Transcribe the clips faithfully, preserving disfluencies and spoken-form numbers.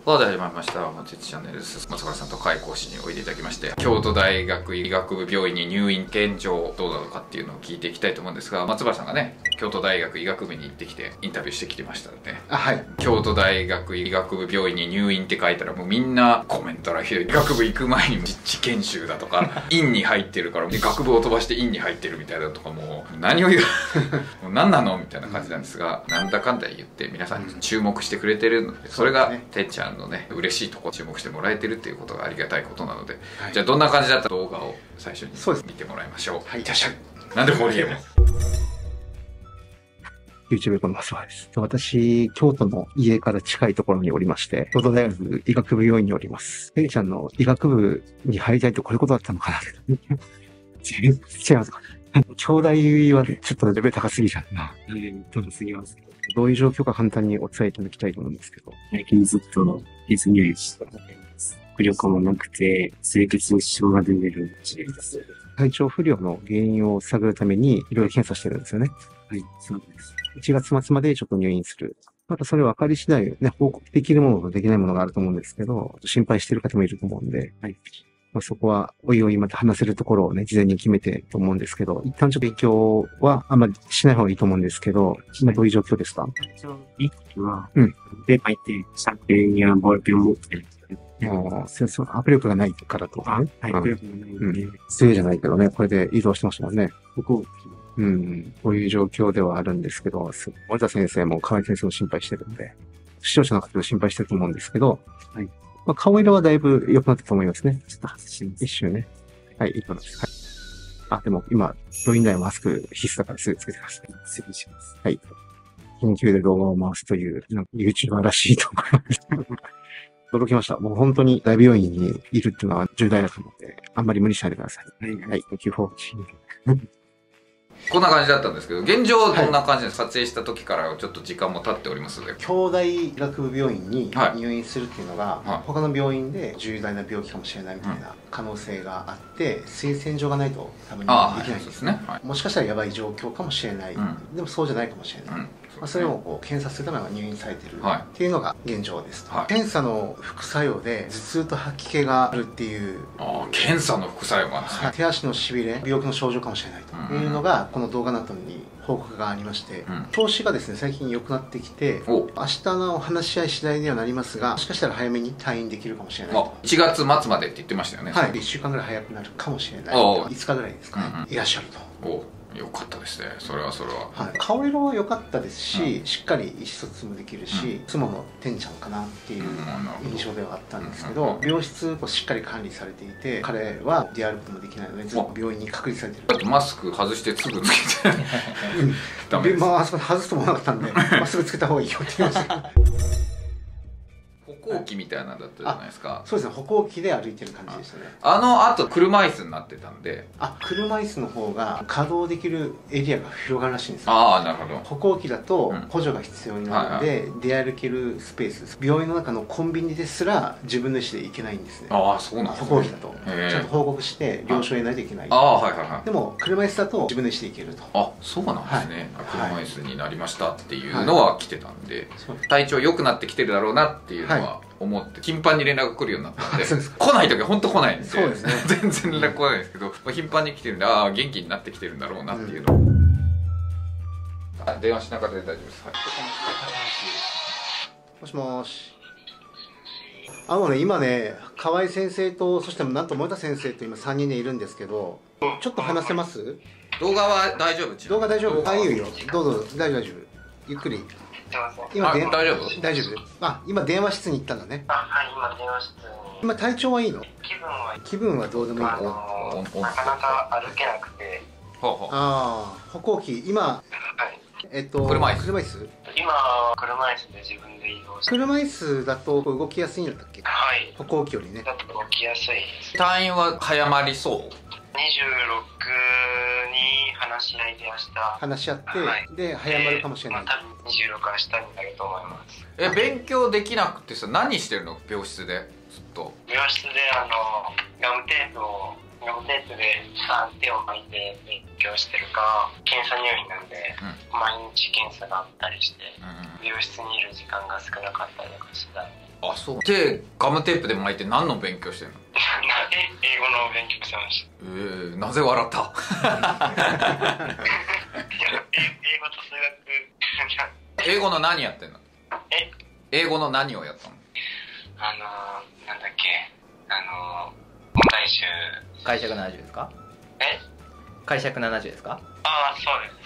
さあ、始まりました。まちチャンネルです。松原さんと開講師においでいただきまして、京都大学医学部病院に入院現状どうなのかっていうのを聞いていきたいと思うんですが、松原さんがね、京都大学医学部に行ってきてインタビューしてきてましたので、 あ、はい。 京都大学医学部病院に入院って書いたらもうみんなコメント欄ひどい。医学部行く前に実地研修だとか、院に入ってるから、で学部を飛ばして院に入ってるみたいだとか、もう何を言う、もう何なのみたいな感じなんですが、なんだかんだ言って皆さん注目してくれてるので、それがてっちゃんのね、嬉しいところ注目してもらえてるっていうことがありがたいことなので、はい、じゃあどんな感じだった動画を最初に見てもらいましょう。はい、いらっしゃい。なんで森へも。 YouTube の松原です。私、京都の家から近いところにおりまして、京都大学医学部病院におります。てっちゃんの医学部に入りたいとこういうことだったのかな全然違いますか。京大はちょっとレベル高すぎちゃうな。高すぎますけど。どういう状況か簡単にお伝えいただきたいと思うんですけど。 最近ずっと血入院してます。浮力もなくて、清潔に支障が出てる事例です。 体調不良の原因を探るためにいろいろ検査してるんですよね。 はい、そうです。 いちがつ末までちょっと入院する。またそれ分かり次第ね、報告できるものとできないものがあると思うんですけど、心配している方もいると思うんで、はい。まあ、そこは、おいおいまた話せるところをね、事前に決めてと思うんですけど、一旦ちょっと勉強はあんまりしない方がいいと思うんですけど、今どういう状況ですか？ 一応、いい時は、 うん。 で、書いて、シャンペンやボールペンを持ってる。 ああ、先生、握力がないからとかね。 はい、握力がないんで。 強いじゃないけどね、これで移動してましたもんね。 ここ、 うん、こういう状況ではあるんですけど、森田先生も河合先生も心配してるんで、視聴者の方も心配してると思うんですけど、はい。まあ、顔色はだいぶ良くなったと思いますね。ちょっと外します。一瞬ね。はい、いいと思います。はい。あ、でも今、病院内はマスク必須だからすぐつけてください。 失礼します。 はい。緊急で動画を回すという、なんか YouTuber らしいと思います。驚きました。もう本当に大病院にいるっていうのは重大だと思うので、あんまり無理しないでください。はい。はい。Thank you for watching. こんな感じだったんですけど、現状どんな感じで撮影した時からちょっと時間も経っておりますので、 京大医学部病院に入院するっていうのが、はい、他の病院で重大な病気かもしれないみたいな可能性があって、推薦状がないと多分できないんですね。もしかしたらやばい状況かもしれない、うん、でもそうじゃないかもしれない、うん、まあ、それをこう検査するために入院されてるっていうのが現状ですと、はい、検査の副作用で頭痛と吐き気があるっていう。 ああ、検査の副作用があるんですね。 はい、手足のしびれ、病気の症状かもしれないというのが、この動画の後に報告がありまして、うん、調子がですね最近良くなってきて、明日の話し合い次第にはなりますが、もしかしたら早めに退院できるかもしれないと。 いちがつまつまでって言ってましたよね。 はい、いっしゅうかんぐらい早くなるかもしれない。いつかぐらいですかね、うんうん、いらっしゃると。 およかったですね、それはそれは。 はい、顔色は良かったですし、うん、しっかり意思疎通もできるし、うん、妻のてんちゃんかなっていう印象ではあったんですけど、病室をしっかり管理されていて、彼は出歩くこともできないのでずっと病院に隔離されてる。 だってマスク外してすぐつけてダメです。まああそこ外すともなかったんで、まあ、すぐつけた方がいいよって言いました歩行器みたいなのだったじゃないですか。 そうですね、歩行器で歩いてる感じでしたね。 あのあと車椅子になってたんで、 あ、車椅子の方が稼働できるエリアが広がるらしいんですよ。 ああ、なるほど。 歩行器だと補助が必要になるので、出歩けるスペース、病院の中のコンビニですら自分の意思で行けないんですね。 ああ、そうなんですね。 歩行器だとちゃんと報告して了承を得ないといけない。 ああ、はいはいはい。 でも車椅子だと自分の意思で行けると。 あ、そうなんですね。車椅子になりましたっていうのは来てたんで、体調良くなってきてるだろうなっていうのは思って頻繁に連絡が来るようになったんで、来ない時は本当来ないんで、そうですね、全然連絡来ないんですけど、頻繁に来てるんで、ああ元気になってきてるんだろうなっていうのを、うん、あ、電話しなかったで大丈夫です。はい、 もしもし。あのね、今ね、河合先生と、そしてなんと森田先生と今さんにんでいるんですけど、ちょっと話せます？ 動画は大丈夫？ 動画大丈夫？あ、いいよいいよ、どうぞ、大丈夫大丈夫、ゆっくり。 今大丈夫？ 大丈夫。あ、今電話室に行ったんだね。 あ、はい、今電話室に。 今体調はいいの？ 気分は気分はどうでもいいの？ あのー、なかなか歩けなくて。 ああ、歩行器今、はい、えっと車椅子。 車椅子？ 今車椅子で自分で移動して。 車椅子だと動きやすいんだったっけ？ はい。 歩行器よりね。 だと動きやすいです。 退院は早まりそう？ にじゅうろくに話し合いで明日話し合って、はい、で早まるかもしれない。 まあ、多分にじゅうろく明日になると思います。 え、勉強できなくてさ、何してるの？病室でずっと。 病室であのガムテープをガムテープで手を巻いて勉強してるか、検査入院なんで、うん、毎日検査があったりして、うん、病室にいる時間が少なかったりとか次第にあ、そう。手ガムテープで巻いて何の勉強してんの？ 英語の勉強してました。 えー、なぜ笑った？ いや、英語と数学英語の何やってんの？ え英語の何をやったの？ あのー、なんだっけ、あのー、問題集。 解釈ななじゅうですか？ え解釈ななじゅうですか？ ああ、そうです。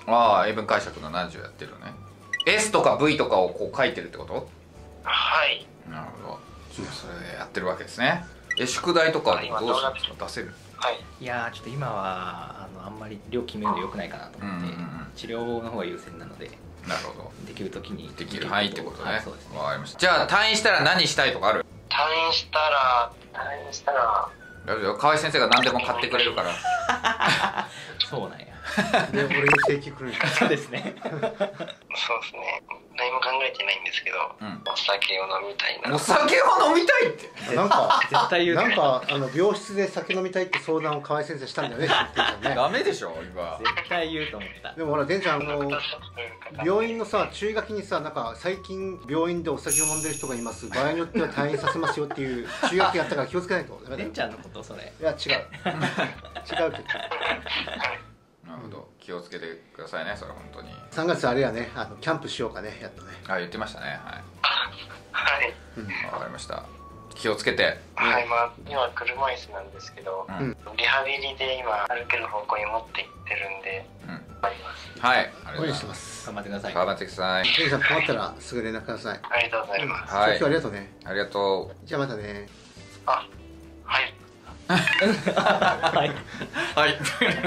ああ、英文解釈のななじゅうやってるね。 S とか V とかをこう書いてるってこと？ はい。 なるほど。それでやってるわけですね。え、宿題とかどうするんですか？出せる？ はい。 いやー、ちょっと今はあのあんまり量決めるの良くないかなと思って、うんうんうん、治療の方が優先なので。 なるほど。 できる時にできる範囲ってことね。はい、 そうですね。 わかりました。じゃあ退院したら何したいとかある？ 退院したら退院したら大丈夫よ、河合先生が何でも買ってくれるからそうなんや。 で、俺の請求来るんそうですね。 そうですね。何も考えてないんですけど、うん、お酒を飲みたいな。 お酒を飲みたいって。 なんか絶対言う。 なんかあの病室で酒飲みたいって相談を河合先生したんだよね。ねダメでしょ今。 絶対言うと思った。 でもほら、でんちゃん、あの病院のさ、注意書きにさ、なんか最近病院でお酒を飲んでる人がいます。場合によっては退院させますよっていう注意書きやったから気をつけないと。 でんちゃんのことそれ。 いや違う。違うけど。 なるほど、気をつけてくださいね、それ本当に。 さんがつあれやね、あのキャンプしようかね、やっとね。 あ、言ってましたね。はい。 はい。 うん、わかりました。気をつけて。 はい、まあ今車椅子なんですけど、うん、リハビリで今歩ける方向に持っていってるんで、うん、頑張ります。 はい、ありがとうございます。 頑張ってください。 頑張ってください。 ケンさん困ったらすぐ連絡ください。 ありがとうございます。 はい。今日はありがとうね。 ありがとう。じゃあまたね。 あ、はい。 はい。 はい。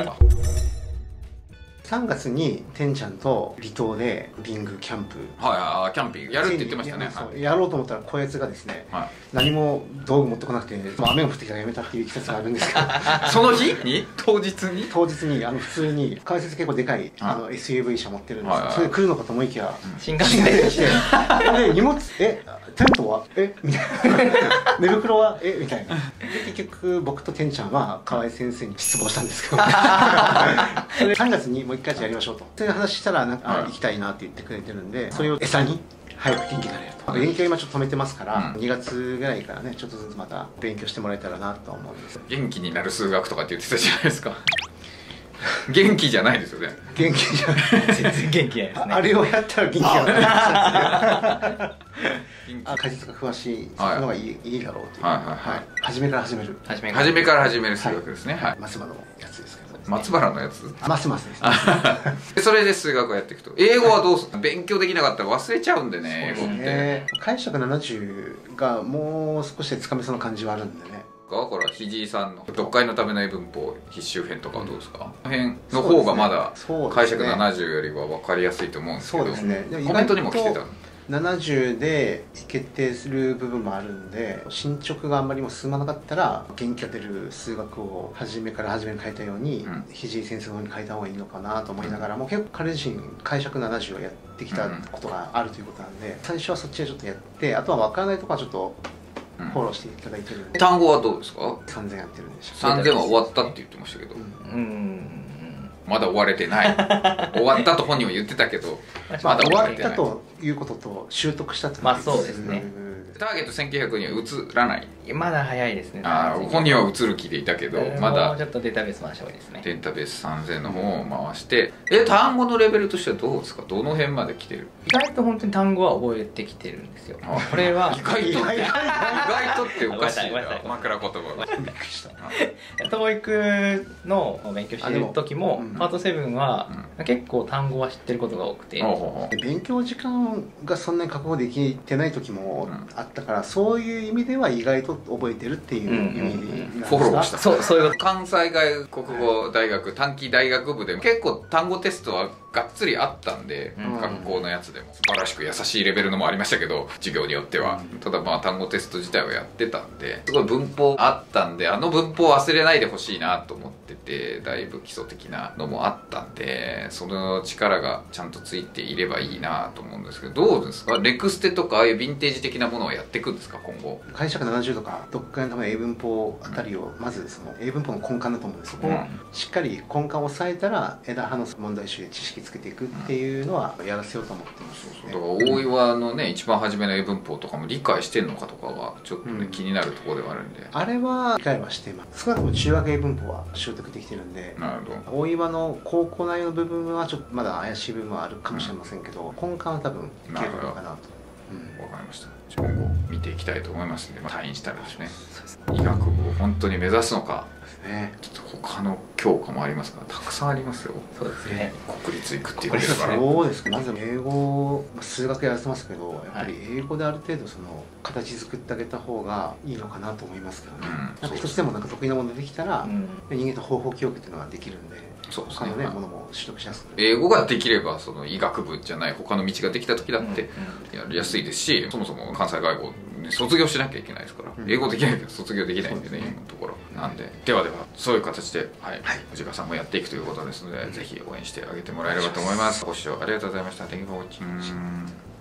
さんがつにてんちゃんと離島でリングキャンプ、 はい、キャンピングやるって言ってましたね。 や, やろうと思ったらこやつがですね、はい、何も道具持ってこなくて、もう雨が降ってきたらやめたっていう季節があるんですけどその日に当日に当日にあの普通に解説結構でかいあの エスユーブイ 車持ってるんですよ、はい、それで来るのかと思いきや、 うん、新幹線で来てで荷物えテントはえみたいな寝袋はえみたいなで結局僕とてんちゃんは河合先生に失望したんですけどそれさんがつにもう一回やりましょうと、そういう話したらなんか、はい、行きたいなって言ってくれてるんで、それを餌に早く元気になれると。勉強今ちょっと止めてますから、うん、にがつぐらいからねちょっとずつまた勉強してもらえたらなと思うんです。 元気になる数学とかって言ってたじゃないですか元気じゃないですよね。 元気じゃない全然元気ないですね。 あれをやったら元気がない解説が詳しいのがいい、はい、いいだろうという、はいはいはい、初めから始める初めから始める初める数学ですね。はい、 松原のやつですけど、 松原のやつますますですねそれで数学をやっていくと、英語はどうする？勉強できなかったら忘れちゃうんでね、英語って。 解釈ななじゅうがもう少しでつかめそうな感じはあるんでね。 これはひじいさんの読解のための英文法必修編とかはどうですか？この辺の方がまだ解釈ななじゅうよりは分かりやすいと思うんですけど、 そうですね。 コメントにも来てたのななじゅうで決定する部分もあるんで、進捗があんまりも進まなかったら元気が出る数学を初めから初めに書いたように、うん、ひじい先生の方に書いた方がいいのかなと思いながらも、うん、結構彼自身解釈ななじゅうをやってきたことがあるということなんで、うん、最初はそっちでちょっとやって、あとは分からないところはちょっとフォローしていただいてるんで、 単語はどうですか？ さんぜんやってるんでしょ。 さんぜんは終わったって言ってましたけど、うん、うんまだ終われてない終わったと本人は言ってたけどまだ終わったということと習得したという、 まあそうですね。 ターゲットせんきゅうひゃくには移らない。 まだ早いですね。 あ本人は移る気でいたけど、まだもうちょっとデータベース回した方がいいですね。 データベースさんぜんの方を回して、うん、え単語のレベルとしてはどうですか？どの辺まで来てる？ 意外と本当に単語は覚えてきてるんですよ。これは意外と意外とっておかしいな枕言葉がびっくりしたな。 トーイックの勉強してる時も、うん、パートセブンは、うん、結構単語は知ってることが多くて、 うん、勉強時間がそんなに確保できてない時もあったから、うん、そういう意味では意外と覚えてるっていう意味なんですか？ フォローした。 そうそういうこと。 関西外国語大学短期大学部で結構単語テストはがっつりあったんで、うん、学校のやつでも素晴らしく優しいレベルのもありましたけど、授業によっては、うん、ただまあ単語テスト自体はやってたんで、すごい文法あったんで、あの文法忘れないでほしいなと思ってて、だいぶ基礎的なのもあったんで、その力がちゃんとついていればいいなと思うんですけど、どうですか？レクステとかああいうヴィンテージ的なものをやっていくんですか今後？ 解釈ななじゅうとか読解のための英文法あたりを、まずその英文法の根幹だと思うんです。そこをしっかり根幹を押さえたら枝葉の問題集で知識つけていくっていうのはやらせようと思ってます、ね、 だから大岩のね一番初めの英文法とかも理解してんのかとかはちょっとね、うん、気になるところではあるんで、 あれは理解はしてます。少なくとも中学英文法は習得できてるんで、 なるほど。 大岩の高校内容の部分はちょっとまだ怪しい部分はあるかもしれませんけど、うん、根幹は多分いけるのかなと。 うん、分かりました。今後見ていきたいと思いますので、まあ、退院したらですね、医学部を本当に目指すのかですね。ちょっと他の教科もありますからたくさんありますよ。 そうですね。 国立行くっていうですから。 そうですか。まず英語、数学やらせてますけど、やっぱり英語である程度その形作ってあげた方がいいのかなと思いますけどね。うん、なんか一つでもなんか得意なものできたら、うん、人間と方法記憶っていうのができるんで。 そうですね、 他のね、ものも取得しやすく英語ができればその医学部じゃない他の道ができた時だってやりやすいですし、そもそも関西外語卒業しなきゃいけないですから、うん、英語できないけど卒業できないんでね、今のところなんで、ではではそういう形で、はいはい、藤川さんもやっていくということですので、うん、ぜひ応援してあげてもらえればと思います。ご視聴ありがとうございました。 Thank you for watching.